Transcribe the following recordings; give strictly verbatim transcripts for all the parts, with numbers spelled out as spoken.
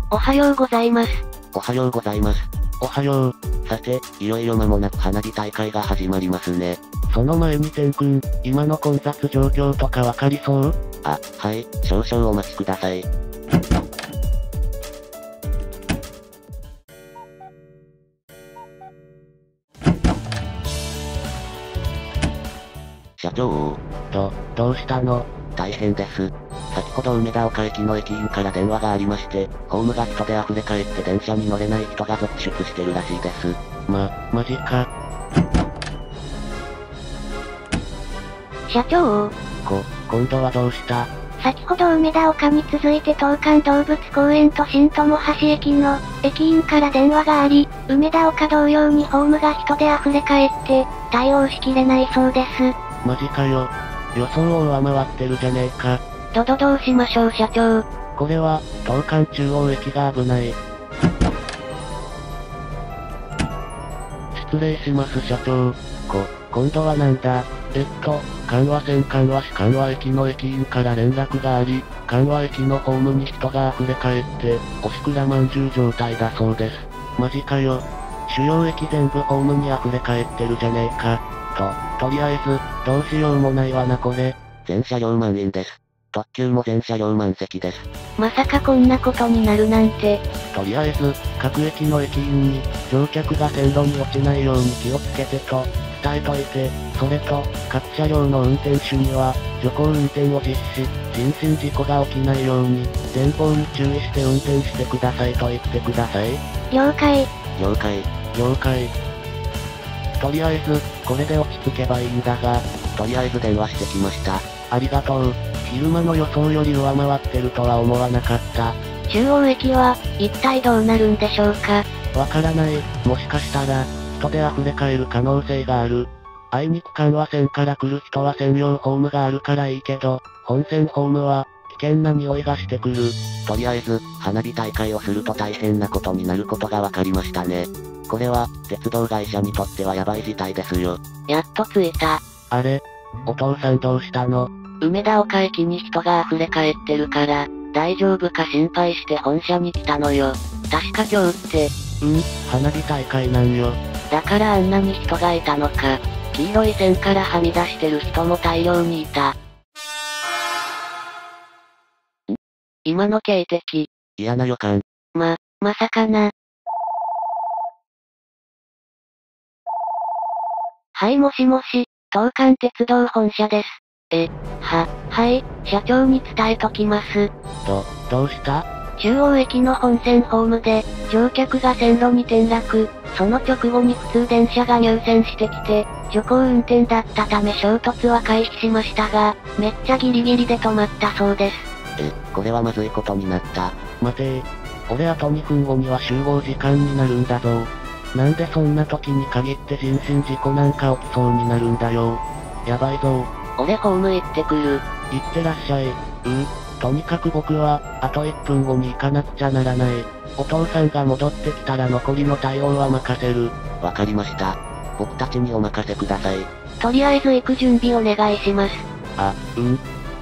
おはようございます。 おはようございます。 おはよう。 さて、いよいよ間もなく花火大会が始まりますね。 その前に天くん、今の混雑状況とかわかりそう？ あ、はい、少々お待ちください。社長。 ど、どうしたの？ 大変です。先ほど梅田岡駅の駅員から電話がありまして、ホームが人で溢れ返って電車に乗れない人が続出してるらしいです。 ま、マジか。 社長。 こ、今度はどうした？ 先ほど梅田岡に続いて東館動物公園と新友橋駅の駅員から電話があり、梅田岡同様にホームが人で溢れ返って対応しきれないそうです。 マジかよ。予想を上回ってるじゃねえか。 どどどうしましょう社長。 これは、東館中央駅が危ない。失礼します社長。こ、今度はなんだ？えっと、関和線関和市関和駅の駅員から連絡があり、関和駅のホームに人が溢れ返って、おしくらまんじゅう状態だそうです。マジかよ。主要駅全部ホームに溢れ返ってるじゃねえか。と、とりあえず、どうしようもないわなこれ。 全車両満員です。特急も全車両満席です。 まさかこんなことになるなんて。 とりあえず、各駅の駅員に、乗客が線路に落ちないように気をつけてと、伝えといて、それと、各車両の運転手には、徐行運転を実施、人身事故が起きないように、前方に注意して運転してくださいと言ってください。 了解。 了解。 了解。とりあえず、これで落ち着けばいいんだが、 とりあえず電話してきました。 ありがとう。昼間の予想より上回ってるとは思わなかった。 中央駅は、一体どうなるんでしょうか。 わからない。もしかしたら、人で溢れ返る可能性がある。あいにく関和線から来る人は専用ホームがあるからいいけど、本線ホームは、危険な匂いがしてくる。 とりあえず、花火大会をすると大変なことになることが分かりましたね。これは、鉄道会社にとってはヤバい事態ですよ。 やっと着いた。 あれ？お父さんどうしたの？ 梅田岡駅に人が溢れ返ってるから、大丈夫か心配して本社に来たのよ。確か今日って。 うん、花火大会なんよ。 だからあんなに人がいたのか。黄色い線からはみ出してる人も大量にいた。ん？今の警笛。 嫌な予感。 ま、まさかな。はいもしもし、東関鉄道本社です。え、は、はい、社長に伝えときます。 ど、どうした？ 中央駅の本線ホームで、乗客が線路に転落、その直後に普通電車が入線してきて、徐行運転だったため衝突は回避しましたが、めっちゃギリギリで止まったそうです。 え、これはまずいことになった。 待てー。俺あとにふんごには集合時間になるんだぞ。なんでそんな時に限って人身事故なんか起きそうになるんだよ。やばいぞ。 俺ホーム行ってくる。 行ってらっしゃい。うー。とにかく僕は、あといっぷんごに行かなくちゃならない。お父さんが戻ってきたら残りの対応は任せる。 わかりました。僕たちにお任せください。 とりあえず行く準備お願いします。 あ、うん。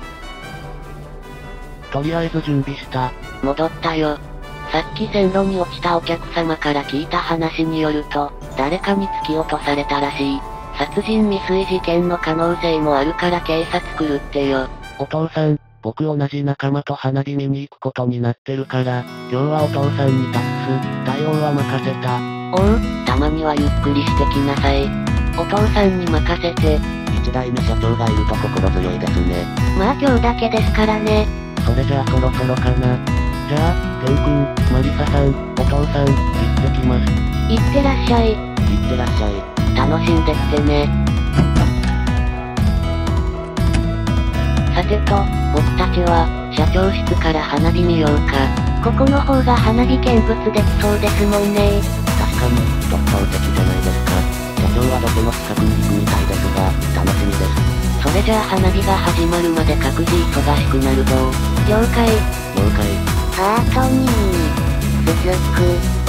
とりあえず準備した。 戻ったよ。さっき線路に落ちたお客様から聞いた話によると、誰かに突き落とされたらしい。殺人未遂事件の可能性もあるから警察来るってよ。 お父さん、僕同じ仲間と花火見に行くことになってるから、今日はお父さんに託す。対応は任せた。 おう、たまにはゆっくりしてきなさい。お父さんに任せて。 一代目社長がいると心強いですね。 まあ今日だけですからね。 それじゃあそろそろかな。じゃあ、ケン君、マリサさん、お父さん、行ってきます。 行ってらっしゃい。 行ってらっしゃい。 楽しんできてね。さてと、僕たちは、社長室から花火見ようか。ここの方が花火見物できそうですもんね。 確かに、独創的じゃないですか。社長はどこの近くに行くみたいですが、楽しみです。 それじゃあ花火が始まるまで各自忙しくなるぞ。了解。 了解。 パートに続く。